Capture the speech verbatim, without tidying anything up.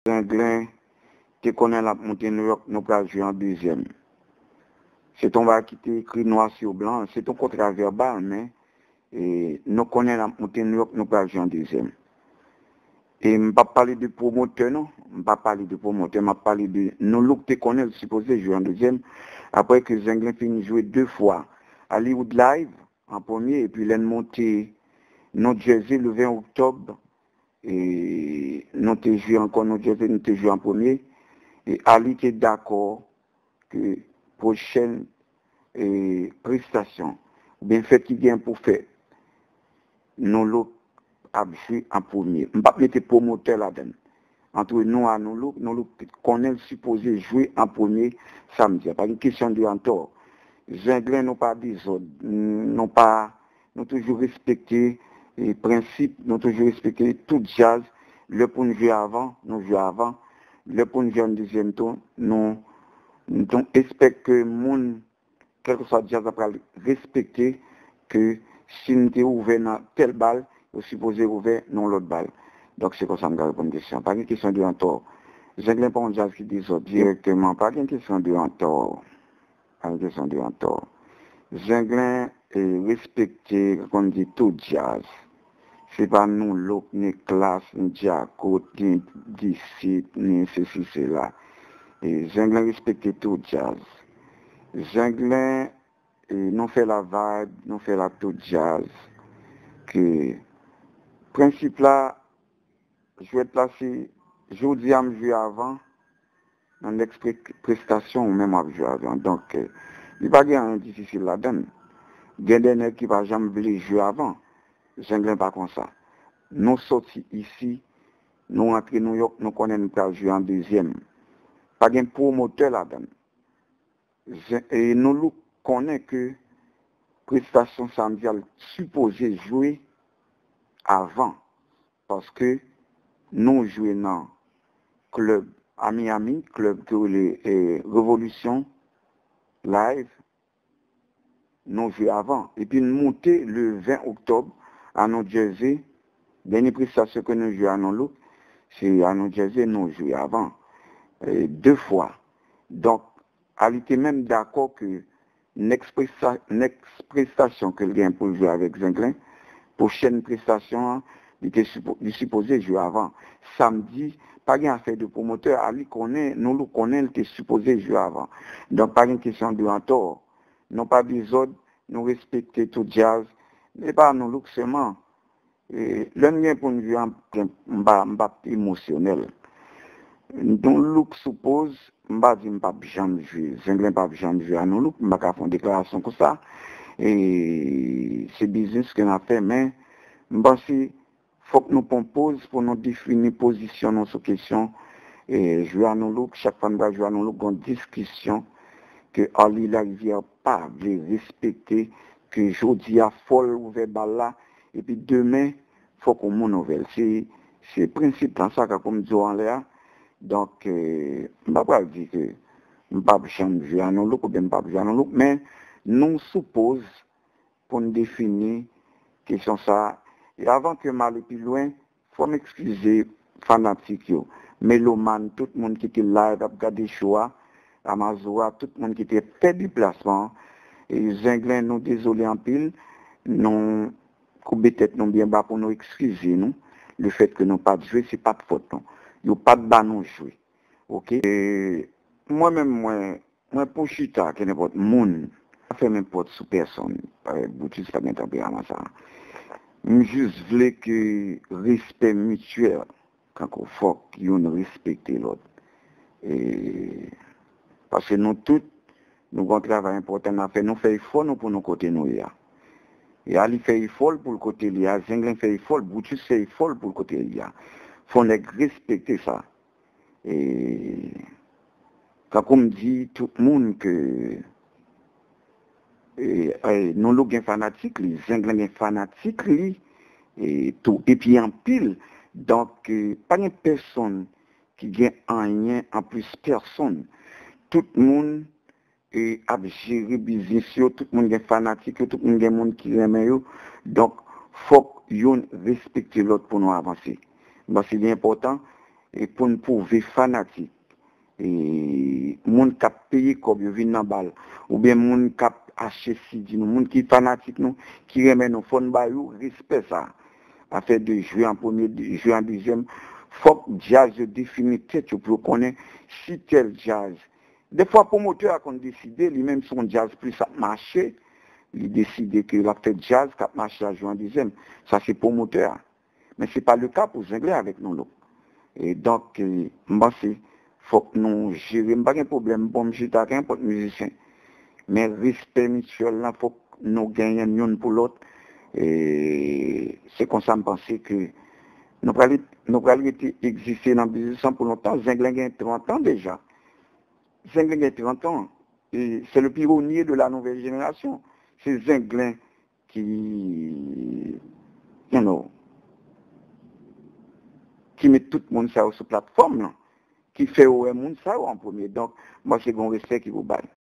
Anglais qui connaît la montée New York, nous allons jouer en deuxième. C'est ton va quitter écrit noir sur blanc, c'est ton contrat verbal, mais et, nous connaissons la montée New York, nous allons jouer en deuxième. Et je ne vais pas parler de promoteur, non. Je ne vais pas parler de promoteur, je vais parler de nous look te connaît supposé jouer en deuxième. Après que Zenglin finit jouer deux fois. Hollywood Live en premier, et puis il a monté notre Jersey le vingt octobre. Et nous te joué encore notre Jersey, nous te joué en premier. Et Ali était d'accord que prochaine eh, prestation, ou bien fait qu'il gagne pour faire, nous look a joué en premier. Je ne vais pas mettre promoteur là-dedans. Entre nous et nous, nous connaissons supposé jouer en premier samedi. Pas une question de entor. Zenglin n'ont pas dit ça. Nous pas, nous toujours respecté les principes, nous toujours respecté tout jazz. Le pour nous jouer avant, nous jouer avant. Le pour nous jouer en deuxième tour, nous, nous espérons que le monde, quel que soit le jazz, après respecter que si nous sommes ouverts dans telle balle, vous supposez ouvert dans l'autre balle. Donc c'est comme ça que je réponds à une question. Pas une question de entor. Zenglin pas un jazz qui dit ça directement. Pas une question de entor. Pas une question de entor. Zenglin est respecté, comme on dit, tout jazz. C'est pas nous, l'autre, ni classe, ni diaco, ni disciple, ni ceci, cela. Et Zenglin respecte tout jazz. Zenglin nous fait la vibe, nous fait la tout jazz. Que principe là, je vais placer, je vous dis à me jouer avant, dans l'exprestation ou même à me jouer avant. Donc, euh, il n'y a pas rien de difficile là-dedans. Il y a des gens qui ne vont jamais jouer avant. Zenglin pas comme ça. Nous sortis ici, nous rentrons à New York, nous connaissons pas jouer en deuxième. Pas de promoteur là-dedans. Et nous connaissons que prestation samedi supposé jouer avant. Parce que nous jouons dans le club à Miami, club que les eh, Révolution Live, nous jouons avant. Et puis nous montons le vingt octobre à New Jersey. Dernière prestation que nous jouons à New York, c'est à New Jersey, nous jouons avant. Et deux fois. Donc, elle était même d'accord que next prestation que le gain pour jouer avec Zenglin, prochaine prestation, il était supposé jouer avant. Samedi, pas une affaire de promoteur, Ali connaît, nous le connaissons, il était supposé jouer avant. Donc, pas une question de entor. Non pas besoin, nous respecter tout jazz, mais pas nous look seulement. L'un lien pour nous jouer en émotionnel. Nous look suppose, m'ba dit m'pa jamais jouer, Zenglin pas jamais jouer à nous look, m'ba ka faire une déclaration comme ça. Et c'est business qu'on a fait, mais m'ba si faut que nous propose pour nous définir position dans cette question et jouer à nous look, chaque fois nous jouer à nous look en discussion que Ali la rivière pas veut respecter que jodi a folle ouvert balle là et puis demain faut qu'on mon nouvelle. C'est c'est principe dans ça comme dit en l'air. Donc, euh, je ne vais pas dire que je ne vais pas jouer à nos looks ou bien je ne vais pas jouer à nos looks, mais nous suppose pour nous définir question ça. Et avant que je aille plus loin, il faut m'excuser, fanatiques, mélomane, tout le monde qui était live, a regardé choix, Amazoua, tout le monde qui était fait déplacement. Et Zenglin, nous désolé en pile, nous coupez tête nous bien bas pour nous excuser, nous. Le fait que nous pas joué, c'est pas de faute, non. Il n'y a pas de banon joué. Ok? Et moi-même, moi, moi, pour chita, qui n'est pas de monde, je fais n'importe sous personne. Boutis, ça m'est un peu à ça. Je juste voulais que respect mutuel, quand il faut qu'on respecte l'autre. Et parce que nous tous, nous avons un travail important à faire. Nous faisons effort nous pour nos côtés nous. Et Ali fait effort pour le côté là, Zenglin fait effort, Boutis fait effort pour le côté là. Il faut respecter ça. Et quand on dit tout le monde que et, et, nous sommes fanatiques, les Zenglin sont fanatiques, et, tout, et puis en pile. Donc, euh, pas une personne qui gagne un lien en plus personne. Tout le monde est à gérer business, tout le monde est fanatique, tout le monde est monde qui aime. Donc, il faut qu'on respecte l'autre pour nous avancer. Donc, c'est bien important. et pour nous prouver fanatique. Et moun qui payé comme yo vinn dans balle ou bien moun qui acheté si dit nous moun qui fanatique nous qui remet nous fond ba yo respect ça à faire de jouer en premier de jouer en deuxième faut que jazz définit tête pour connaître si tel jazz des fois promoteur a qu'on décider lui même son jazz plus ça marcher il décide que la fait jazz qui marche à jouer en deuxième ça c'est promoteur mais c'est pas le cas pour Zengler avec nous là. Et donc moi c'est faut que nous gérions, pas de problème, bon, je suis d'accord pour les musiciens. Mais respect mutuel, là, faut que nous gagnions l'un pour l'autre. Et c'est comme ça, je pense que nous allons exister dans le business pour longtemps. Zengler a trente ans déjà. Zengler a trente ans. Et c'est le pionnier de la nouvelle génération. C'est Zengler qui, you know, qui met tout le monde sur la plateforme, là. Qui fait au monde ça en premier. Donc, moi, c'est mon respect qui vous bat.